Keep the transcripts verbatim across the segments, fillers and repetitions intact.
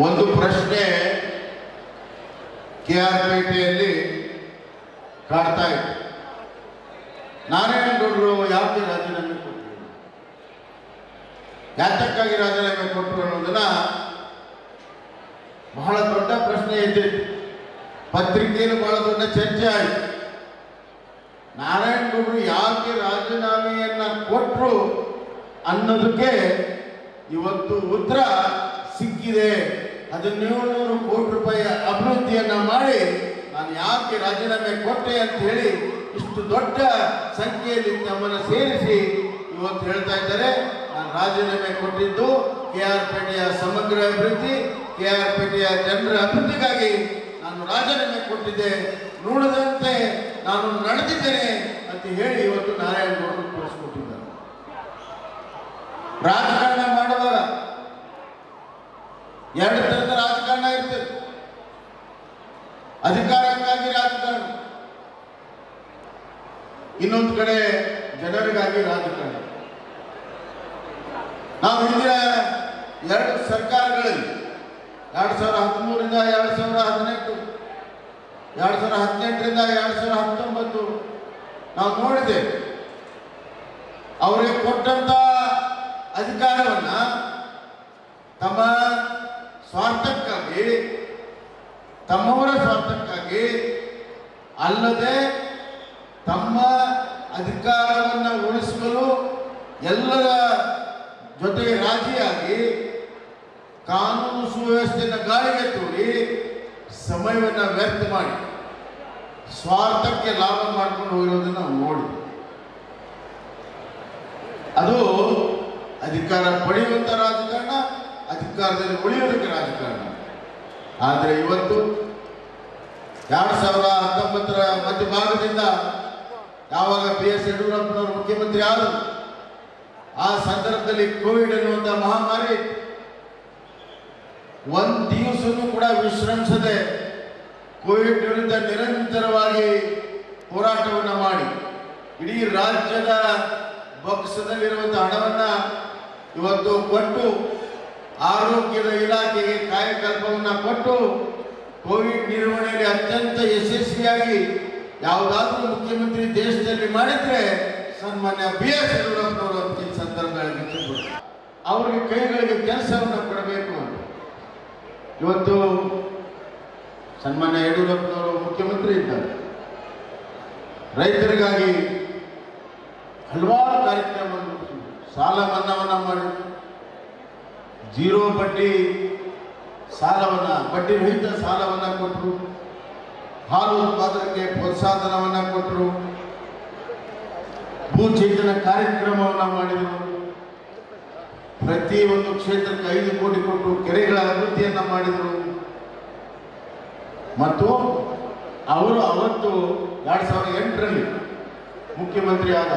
ಒಂದು ಪ್ರಶ್ನೆ K R ಪೇಟೆಯಲ್ಲಿ ಕಾಡ್ತಾ ಇತ್ತು. ನಾರಾಯಣಗೌಡರು ಯಾಕೆ ರಾಜೀನಾಮೆ ಕೊಟ್ಟರು, ಯಾತಕ್ಕಾಗಿ ರಾಜೀನಾಮೆ ಕೊಟ್ಟರು ಅನ್ನೋದನ್ನ ಬಹಳ ದೊಡ್ಡ ಪ್ರಶ್ನೆ ಇದ್ದಿತ್ತು. ಪತ್ರಿಕೆಯಲ್ಲಿ ಬಹಳ ದೊಡ್ಡ ಚರ್ಚೆ ಆಯಿತು. ನಾರಾಯಣಗೌಡರು ಯಾಕೆ ರಾಜೀನಾಮೆಯನ್ನ ಕೊಟ್ಟರು ಅನ್ನೋದಕ್ಕೆ ಇವತ್ತು ಉತ್ತರ ಸಿಕ್ಕಿದೆ. ಹದಿನೇಳು ಕೋಟಿ ರೂಪಾಯಿ ಅಭಿವೃದ್ಧಿಯನ್ನ ಮಾಡಿ ನಾನು ಯಾಕೆ ರಾಜೀನಾಮೆ ಕೊಟ್ಟೆ ಅಂತ ಹೇಳಿ ಇಷ್ಟು ದೊಡ್ಡ ಸಂಖ್ಯೆಯಲ್ಲಿ ನಮ್ಮನ್ನು ಸೇರಿಸಿ ಇವತ್ತು ಹೇಳ್ತಾ ಇದ್ದಾರೆ, ನಾನು ರಾಜೀನಾಮೆ ಕೊಟ್ಟಿದ್ದು ಕೆ ಆರ್ ಪೇಟೆಯ ಸಮಗ್ರ ಅಭಿವೃದ್ಧಿ, ಕೆ ಆರ್ ಪೇಟೆಯ ಜನರ ಅಭಿವೃದ್ಧಿಗಾಗಿ ನಾನು ರಾಜೀನಾಮೆ ಕೊಟ್ಟಿದ್ದೆ, ನುಡಿದಂತೆ ನಾನು ನಡೆದಿದ್ದೇನೆ ಅಂತ ಹೇಳಿ ಇವತ್ತು ನಾರಾಯಣಗೌಡರು ತೋರಿಸ್ಕೊಟ್ಟಿದ್ದಾರೆ. ರಾಜಕಾರಣ ಮಾಡುವಾಗ ಎರಡು ತರದ ರಾಜಕಾರಣ ಇರ್ತದೆ. ಅಧಿಕಾರಕ್ಕಾಗಿ ರಾಜಕಾರಣ, ಇನ್ನೊಂದು ಕಡೆ ಜನರಿಗಾಗಿ ರಾಜಕಾರಣ. ನಾವು ಹಿಂದಿನ ಎರಡು ಸರ್ಕಾರಗಳಲ್ಲಿ ಎರಡ್ ಸಾವಿರದ ಹದಿಮೂರರಿಂದ ಎರಡ್ ಸಾವಿರದ ಹದಿನೆಂಟು ಎರಡ್ ಸಾವಿರದ ಹದಿನೆಂಟರಿಂದ ಎರಡ್ ಸಾವಿರದ ಹತ್ತೊಂಬತ್ತು ನಾವು ನೋಡಿದ್ದೇವೆ. ಅವರಿಗೆ ಕೊಟ್ಟಂತ ಅಧಿಕಾರವನ್ನ ತಮ್ಮ ಸ್ವಾರ್ಥಕ್ಕಾಗಿ, ತಮ್ಮವರ ಸ್ವಾರ್ಥಕ್ಕಾಗಿ ಅಲ್ಲದೆ ತಮ್ಮ ಅಧಿಕಾರವನ್ನು ಉಳಿಸಲು ಎಲ್ಲರ ಜೊತೆಗೆ ರಾಜಿಯಾಗಿ ಕಾನೂನು ಸುವ್ಯವಸ್ಥೆಯನ್ನು ಗಾಳಿಗೆ ತೂರಿ ಸಮಯವನ್ನು ವ್ಯರ್ಥ ಮಾಡಿ ಸ್ವಾರ್ಥಕ್ಕೆ ಲಾಭ ಮಾಡ್ಕೊಂಡು ಹೋಗಿರೋದನ್ನು ನಾವು ನೋಡಿದ್ವಿ. ಅದು ಅಧಿಕಾರ ಪಡೆಯುವಂತ ರಾಜಕಾರಣ, ಅಧಿಕಾರದಲ್ಲಿ ಉಳಿಯೋದಕ್ಕೆ ರಾಜಕಾರಣ. ಆದರೆ ಇವತ್ತು ಎರಡ್ ಸಾವಿರದ ಹತ್ತೊಂಬತ್ತರ ಮಧ್ಯಭಾಗದಿಂದ ಯಾವಾಗ ಬಿ ಎಸ್ ಯಡಿಯೂರಪ್ಪನವರು ಮುಖ್ಯಮಂತ್ರಿ ಆದರು, ಆ ಸಂದರ್ಭದಲ್ಲಿ ಕೋವಿಡ್ ಅನ್ನುವಂಥ ಮಹಾಮಾರಿ ಒಂದು ದಿವಸನೂ ಕೂಡ ವಿಶ್ರಮಿಸದೆ ಕೋವಿಡ್ ವಿರುದ್ಧ ನಿರಂತರವಾಗಿ ಹೋರಾಟವನ್ನು ಮಾಡಿ ಇಡೀ ರಾಜ್ಯದ ಬೊಕ್ಕಸದಲ್ಲಿರುವಂತಹ ಹಣವನ್ನ ಇವತ್ತು ಕೊಟ್ಟು ಆರೋಗ್ಯದ ಇಲಾಖೆಗೆ ಕಾಯಕಲ್ಪವನ್ನು ಕೊಟ್ಟು ಕೋವಿಡ್ ನಿರ್ವಹಣೆಯಲ್ಲಿ ಅತ್ಯಂತ ಯಶಸ್ವಿಯಾಗಿ ಯಾವುದಾದ್ರೂ ಮುಖ್ಯಮಂತ್ರಿ ದೇಶದಲ್ಲಿ ಮಾಡಿದ್ರೆ ಸನ್ಮಾನ್ಯ ಬಿ ಎಸ್ ಯಡಿಯೂರಪ್ಪನವರು ಅಂತ ಈ ಸಂದರ್ಭಗಳಲ್ಲಿ ಅವರಿಗೆ ಕೈಗಳಿಗೆ ಕೆಲಸವನ್ನು ಕೊಡಬೇಕು ಅಂತ ಇವತ್ತು ಸನ್ಮಾನ್ಯ ಯಡಿಯೂರಪ್ಪನವರು ಮುಖ್ಯಮಂತ್ರಿ ಇದ್ದಾರೆ. ರೈತರಿಗಾಗಿ ಹಲವಾರು ಕಾರ್ಯಕ್ರಮವನ್ನು, ಸಾಲ ಮನ್ನಾವನ್ನ ಮಾಡಿದ್ರು, ಜೀರೋ ಬಡ್ಡಿ ಸಾಲವನ್ನ, ಬಡ್ಡಿ ರಹಿತ ಸಾಲವನ್ನ ಕೊಟ್ಟರು, ಹಾಲು ಉತ್ಪಾದನೆಗೆ ಪ್ರೋತ್ಸಾಹಧನವನ್ನ ಕೊಟ್ಟರು, ಭೂಚೇತನ ಕಾರ್ಯಕ್ರಮವನ್ನ ಮಾಡಿದರು, ಪ್ರತಿ ಒಂದು ಕ್ಷೇತ್ರಕ್ಕೆ ಐದು ಕೋಟಿ ಕೊಟ್ಟು ಕೆರೆಗಳ ಅಭಿವೃದ್ಧಿಯನ್ನ ಮಾಡಿದರು. ಮತ್ತು ಅವರು ಅವತ್ತು ಎರಡ್ ಸಾವಿರದ ಎಂಟರಲ್ಲಿ ಮುಖ್ಯಮಂತ್ರಿ ಆದ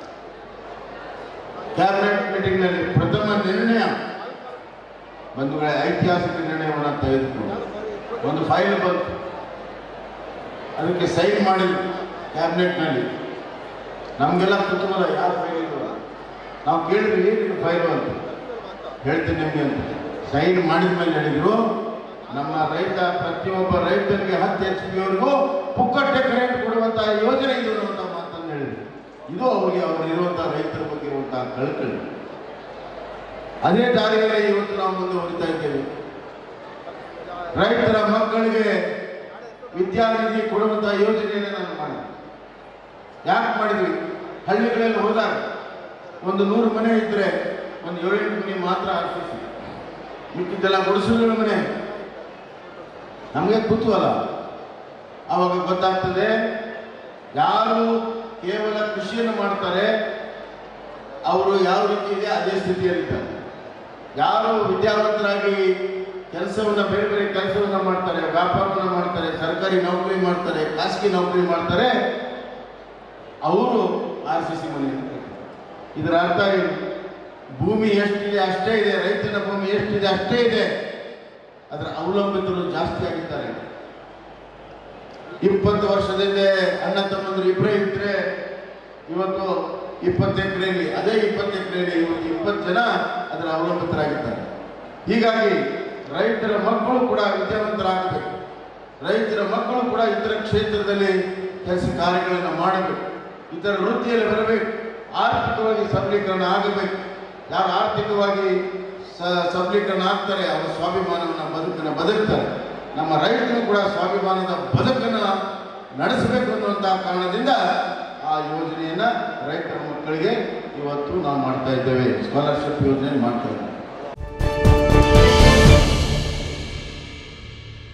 ಕ್ಯಾಬಿನೆಟ್ ಮೀಟಿಂಗ್ ನಲ್ಲಿ ಪ್ರಥಮ ನಿರ್ಣಯ ಬಂಧುಗಳೇ, ಐತಿಹಾಸಿಕ ನಿರ್ಣಯವನ್ನು ತೆಗೆದುಕೊಂಡು ಒಂದು ಫೈಲ್ ಬಂತು, ಅದಕ್ಕೆ ಸೈನ್ ಮಾಡಿದ್ರು ಕ್ಯಾಬಿನೆಟ್ ನಲ್ಲಿ. ನಮ್ಗೆಲ್ಲ ಕುತೂಹಲ, ಯಾರು ಫೈಲ್ ಇಲ್ವ, ನಾವು ಕೇಳಿದ್ವಿ ಏನಿದು ಫೈಲು ಅಂತ, ಹೇಳ್ತೀನಿ ನಿಮ್ಗೆ ಅಂತ. ಸೈನ್ ಮಾಡಿದ ಮೇಲೆ ಹೇಳಿದ್ರು, ನಮ್ಮ ರೈತ ಪ್ರತಿಯೊಬ್ಬ ರೈತನಿಗೆ ಹತ್ತು ಎಚ್ ಪಿ ವರೆಗೂ ಪುಕ್ಕಟ್ಟೆ ಕರೆಂಟ್ ಕೊಡುವಂತಹ ಯೋಜನೆ ಇದು ಅಂತ ಮಾತನ್ನು ಹೇಳಿದ್ರು. ಇದು ಅವರಿಗೆ ಅವರು ಇರುವಂತಹ ರೈತರ ಬಗ್ಗೆ ಇರುವಂತಹ ಕಳಕಳಿ. ಅದೇ ದಾರಿಯಲ್ಲಿ ಇವತ್ತು ನಾವು ಮುಂದೆ ಹೋಗ್ತಾ ಇದ್ದೇವೆ. ರೈತರ ಮಕ್ಕಳಿಗೆ ವಿದ್ಯಾನಿಧಿ ಕೊಡುವಂತಹ ಯೋಜನೆಯನ್ನು ನಾನು ಮಾಡಿದೆ. ಯಾಕೆ ಮಾಡಿದ್ವಿ? ಹಳ್ಳಿಗಳಲ್ಲಿ ಹೋದಾಗ ಒಂದು ನೂರು ಮನೆ ಇದ್ರೆ ಒಂದು ಏಳೆಂಟು ಮನೆ ಮಾತ್ರ ಆರಿಸಿ, ಮಿಕ್ಕಿದ್ದೆಲ್ಲ ಗುಡಿಸಲು ಮನೆ. ನಮಗೆ ಕುತೂಹಲ, ಆವಾಗ ಗೊತ್ತಾಗ್ತದೆ ಯಾರು ಕೇವಲ ಕೃಷಿಯನ್ನು ಮಾಡ್ತಾರೆ ಅವರು ಯಾವ ರೀತಿ ಇದೆ ಅದೇ ಸ್ಥಿತಿಯಲ್ಲಿದ್ದಾರೆ. ಯಾರು ವಿದ್ಯಾವಂತರಾಗಿ ಕೆಲಸವನ್ನ ಬೇರೆ ಬೇರೆ ಕೆಲಸವನ್ನ ಮಾಡ್ತಾರೆ, ವ್ಯಾಪಾರವನ್ನ ಮಾಡ್ತಾರೆ, ಸರ್ಕಾರಿ ನೌಕರಿ ಮಾಡ್ತಾರೆ, ಖಾಸಗಿ ನೌಕರಿ ಮಾಡ್ತಾರೆ, ಅವರು ಆರ್ ಸಿ ಸಿ ಮನೆ. ಇದರ ಅರ್ಥ ಏನು? ಭೂಮಿ ಎಷ್ಟಿದೆ ಅಷ್ಟೇ ಇದೆ, ರೈತನ ಭೂಮಿ ಎಷ್ಟಿದೆ ಅಷ್ಟೇ ಇದೆ, ಅದರ ಅವಲಂಬಿತರು ಜಾಸ್ತಿ ಆಗಿದ್ದಾರೆ. ಇಪ್ಪತ್ತು ವರ್ಷದಿಂದ ಅಣ್ಣ ತಮ್ಮಂದ್ರು ಇಬ್ಬರೇ ಇದ್ರೆ ಇವತ್ತು ಇಪ್ಪತ್ತು ಎಕರೆಯಲ್ಲಿ, ಅದೇ ಇಪ್ಪತ್ತು ಎಕರೆಯಲ್ಲಿ ಇವತ್ತು ಇಪ್ಪತ್ತು ಜನ ಅದರ ಅವಲಂಬಿತರಾಗಿದ್ದಾರೆ. ಹೀಗಾಗಿ ರೈತರ ಮಕ್ಕಳು ಕೂಡ ವಿದ್ಯಾವಂತರಾಗಬೇಕು, ರೈತರ ಮಕ್ಕಳು ಕೂಡ ಇತರ ಕ್ಷೇತ್ರದಲ್ಲಿ ಕೆಲಸ ಕಾರ್ಯಗಳನ್ನು ಮಾಡಬೇಕು, ಇತರ ವೃತ್ತಿಯಲ್ಲಿ ಬರಬೇಕು, ಆರ್ಥಿಕವಾಗಿ ಸಬಲೀಕರಣ ಆಗಬೇಕು. ಯಾರು ಆರ್ಥಿಕವಾಗಿ ಸಬಲೀಕರಣ ಆಗ್ತಾರೆ ಅವರ ಸ್ವಾಭಿಮಾನವನ್ನು ಬದುಕನ್ನು ಬದುಕ್ತಾರೆ. ನಮ್ಮ ರೈತರು ಕೂಡ ಸ್ವಾಭಿಮಾನದ ಬದುಕನ್ನು ನಡೆಸಬೇಕು ಅನ್ನುವಂಥ ಕಾರಣದಿಂದ ಆ ಯೋಜನೆಯನ್ನು ರೈತರ ಮಕ್ಕಳಿಗೆ ಇವತ್ತು ನಾವು ಮಾಡ್ತಾ ಇದ್ದೇವೆ, ಸ್ಕಾಲರ್ಶಿಪ್ ಯೋಜನೆ ಮಾಡ್ತಾ ಇದ್ದೇವೆ.